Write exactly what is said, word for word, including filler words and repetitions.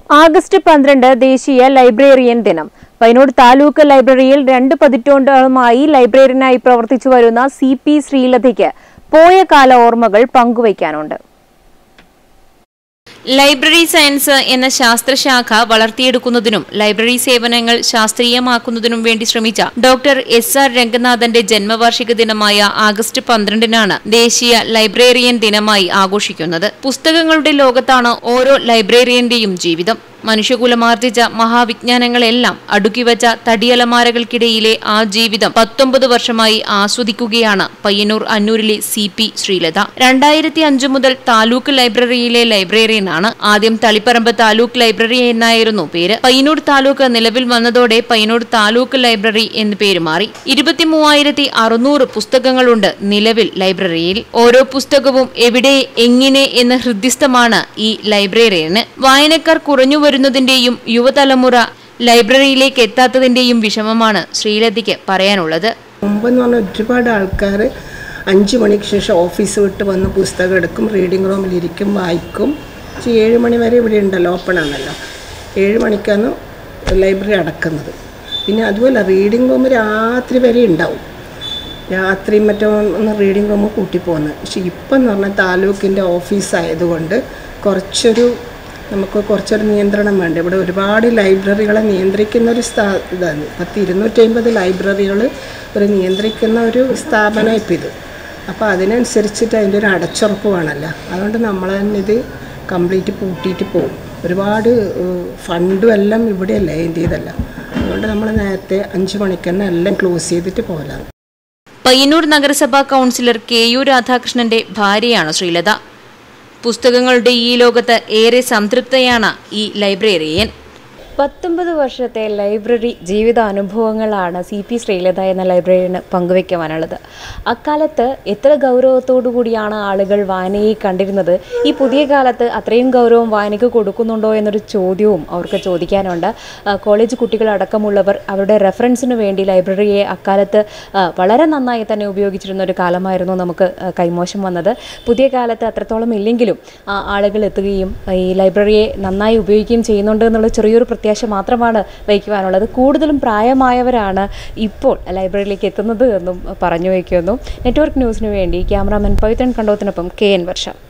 August പന്ത്രണ്ട് ദേശീയ librarian ദിനം. പയ്യന്നൂർ താലൂക്ക് ലൈബ്രറിയിൽ രണ്ട് പതിറ്റാണ്ടുകളുമായി ലൈബ്രറിയനായി പ്രവർത്തിച്ചു വരുന്ന സി പി ശ്രീലതയ്ക്ക് പോയ കാല ഓർമ്മകൾ പങ്കുവയ്ക്കാനുണ്ട്. ലൈബ്രറി സയൻസ് എന്ന ശാസ്ത്രശാഖ വളർത്തിയെടുക്കുന്നതിനും ലൈബ്രറി സേവനങ്ങൾ ശാസ്ത്രീയമാക്കുന്നതിനും വേണ്ടി ശ്രമിച്ച ഡോക്ടർ എസ് ആർ രംഗനാഥന്റെ ജന്മവാർഷിക ദിനമായ ആഗസ്റ്റ് പന്ത്രണ്ടിനാണ് ദേശീയ ലൈബ്രറിയൻ ദിനമായി ആഘോഷിക്കുന്നത്. പുസ്തകങ്ങളുടെ ലോകത്താണ് ഓരോ ലൈബ്രറിയന്റെയും ജീവിതം. മനുഷ്യകുലമാർജിച്ച മഹാവിജ്ഞാനങ്ങളെല്ലാം അടുക്കിവച്ച തടിയലമാരകൾക്കിടയിലെ ആ ജീവിതം പത്തൊമ്പത് വർഷമായി ആസ്വദിക്കുകയാണ് പയ്യന്നൂർ അന്നൂരിലെ സി പി ശ്രീലത. രണ്ടായിരത്തി അഞ്ചു മുതൽ താലൂക്ക് ലൈബ്രറിയിലെ ലൈബ്രറിയനാണ്. ആദ്യം തളിപ്പറമ്പ് താലൂക്ക് ലൈബ്രറി എന്നായിരുന്നു പേര്. പയ്യന്നൂർ താലൂക്ക് നിലവിൽ വന്നതോടെ പയ്യന്നൂർ താലൂക്ക് ലൈബ്രറി എന്ന് പേര് മാറി. ഇരുപത്തി മൂവായിരത്തി അറുന്നൂറ് പുസ്തകങ്ങളുണ്ട് നിലവിൽ ലൈബ്രറിയിൽ. ഓരോ പുസ്തകവും എവിടെ എങ്ങനെ എന്ന് ഹൃദ്യസ്ഥമാണ് ഈ ലൈബ്രറിയന്. വായനക്കാർ കുറഞ്ഞു വരുന്നതിന്റെയും യുവതലമുറ ലൈബ്രറിയിലേക്ക് എത്താത്തതിന്റെയും വിഷമമാണ് ശ്രീലതയ്ക്ക് പറയാനുള്ളത്. മുമ്പെന്ന് പറഞ്ഞാൽ ഒരുപാട് ആൾക്കാർ അഞ്ചു മണിക്ക് ശേഷം ഓഫീസ് വിട്ട് വന്ന് പുസ്തകം എടുക്കും, റീഡിംഗ് റൂമിലിരിക്കും, വായിക്കും. ഏഴ് മണി വരെ ഇവിടെ ഉണ്ടല്ലോ, ഓപ്പൺ ആണല്ലോ. ഏഴ് മണിക്കാണ് ലൈബ്രറി അടക്കുന്നത്. പിന്നെ അതുപോലെ റീഡിംഗ് റൂം രാത്രി വരെ ഉണ്ടാവും. രാത്രി മറ്റോ ഒന്ന് റീഡിംഗ് റൂം കൂട്ടിപ്പോകുന്നത്. പക്ഷെ ഇപ്പം എന്ന് പറഞ്ഞാൽ താലൂക്കിൻ്റെ ഓഫീസായതുകൊണ്ട് കുറച്ചൊരു നമുക്ക് കുറച്ചൊരു നിയന്ത്രണം വേണ്ട. ഇവിടെ ഒരുപാട് ലൈബ്രറികളെ നിയന്ത്രിക്കുന്ന ഒരു സ്ഥാ ഇതാണ് പത്ത് ഇരുന്നൂറ്റി അമ്പത് ലൈബ്രറികൾ ഒരു നിയന്ത്രിക്കുന്ന ഒരു സ്ഥാപനം ഇപ്പം ഇത്. അപ്പോൾ അതിനനുസരിച്ചിട്ട് അതിൻ്റെ ഒരു അടച്ചുറപ്പ് വേണമല്ലോ. അതുകൊണ്ട് നമ്മൾ തന്നെ ഇത് കംപ്ലീറ്റ് പൂട്ടിയിട്ട് പോകും. ഒരുപാട് ഫണ്ടും എല്ലാം ഇവിടെയല്ല, ഇന്ത്യയിലല്ല. അതുകൊണ്ട് നമ്മൾ നേരത്തെ അഞ്ച് മണിക്ക് തന്നെ എല്ലാം ക്ലോസ് ചെയ്തിട്ട് പോകലാണ്. പയ്യന്നൂർ നഗരസഭാ കൗൺസിലർ കെ യു രാധാകൃഷ്ണന്റെ ഭാര്യയാണ് ശ്രീലത. പുസ്തകങ്ങളുടെ ഈ ലോകത്ത് ഏറെ സംതൃപ്തയാണ് ഈ ലൈബ്രറിയൻ. പത്തൊമ്പത് വർഷത്തെ ലൈബ്രറി ജീവിതാനുഭവങ്ങളാണ് സി പി ശ്രീലത എന്ന ലൈബ്രറിയന് പങ്കുവയ്ക്കുവാനുള്ളത്. അക്കാലത്ത് എത്ര ഗൗരവത്തോടു കൂടിയാണ് ആളുകൾ വായനയെ കണ്ടിരുന്നത്, ഈ പുതിയ കാലത്ത് അത്രയും ഗൗരവം വായനയ്ക്ക് കൊടുക്കുന്നുണ്ടോ എന്നൊരു ചോദ്യവും അവർക്ക് ചോദിക്കാനുണ്ട്. കോളേജ് കുട്ടികളടക്കമുള്ളവർ അവരുടെ റെഫറൻസിന് വേണ്ടി ലൈബ്രറിയെ അക്കാലത്ത് വളരെ നന്നായി തന്നെ ഉപയോഗിച്ചിരുന്ന ഒരു കാലമായിരുന്നു നമുക്ക് കൈമോശം വന്നത്. പുതിയ കാലത്ത് അത്രത്തോളം ഇല്ലെങ്കിലും ആളുകൾ എത്തുകയും ഈ ലൈബ്രറിയെ നന്നായി ഉപയോഗിക്കുകയും ചെയ്യുന്നുണ്ട് എന്നുള്ള ചെറിയൊരു പ്രത്യേകത മാത്രമാണ് വയ്ക്കുവാനുള്ളത്. കൂടുതലും പ്രായമായവരാണ് ഇപ്പോൾ ലൈബ്രറിയിലേക്ക് എത്തുന്നത് എന്നും പറഞ്ഞു വയ്ക്കുന്നു. നെറ്റ്വർക്ക് ന്യൂസിനു വേണ്ടി ക്യാമറാമാൻ പവിത്രൻ കണ്ടോത്തിനൊപ്പം കെ എൻ വർഷ.